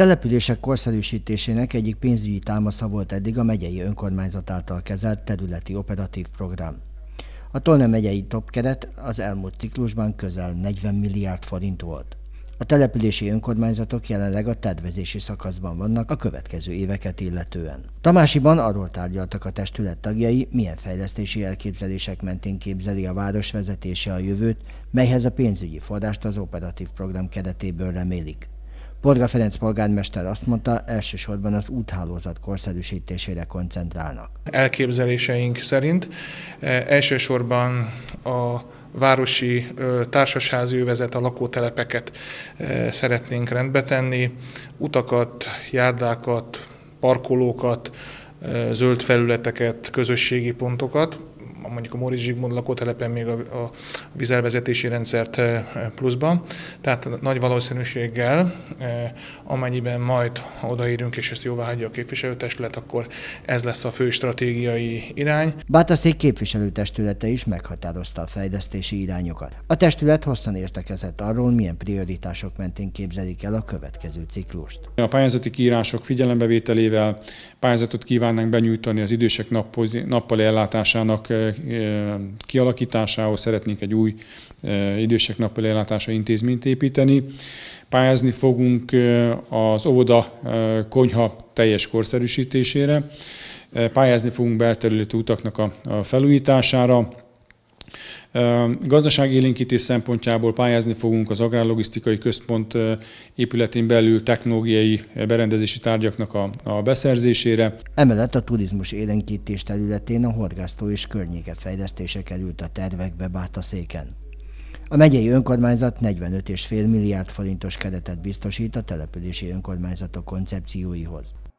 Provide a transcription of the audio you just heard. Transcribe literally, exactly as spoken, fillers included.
települések korszerűsítésének egyik pénzügyi támasza volt eddig a megyei önkormányzat által kezelt területi operatív program. A Tolna megyei top keret az elmúlt ciklusban közel negyven milliárd forint volt. A települési önkormányzatok jelenleg a tervezési szakaszban vannak a következő éveket illetően. Tamásiban arról tárgyaltak a testület tagjai, milyen fejlesztési elképzelések mentén képzeli a város vezetése a jövőt, melyhez a pénzügyi forrást az operatív program keretéből remélik. Borga Ferenc polgármester azt mondta, elsősorban az úthálózat korszerűsítésére koncentrálnak. Elképzeléseink szerint elsősorban a városi társasházi övezet, a lakótelepeket szeretnénk rendbe tenni, utakat, járdákat, parkolókat, zöld felületeket, közösségi pontokat, mondjuk a Móricz Zsigmond lakótelepen még a, a vízelvezetési rendszert pluszban. Tehát nagy valószínűséggel, amennyiben majd odaérünk, és ezt jóváhagyja a képviselőtestület, akkor ez lesz a fő stratégiai irány. Bátaszék képviselőtestülete is meghatározta a fejlesztési irányokat. A testület hosszan értekezett arról, milyen prioritások mentén képzelik el a következő ciklust. A pályázati kiírások figyelembevételével pályázatot kívánnánk benyújtani az idősek nappali ellátásának kialakításához, szeretnénk egy új idősek nappali ellátása intézményt építeni. Pályázni fogunk az óvoda konyha teljes korszerűsítésére, pályázni fogunk belterületi utaknak a felújítására. Gazdaságélénkítés szempontjából pályázni fogunk az Agrárlogisztikai Központ épületén belül technológiai berendezési tárgyaknak a, a beszerzésére. Emellett a turizmus élénkítés területén a horgásztó és környéke fejlesztése került a tervekbe Bátaszéken. A megyei önkormányzat negyvenöt egész öt milliárd forintos keretet biztosít a települési önkormányzatok koncepcióihoz.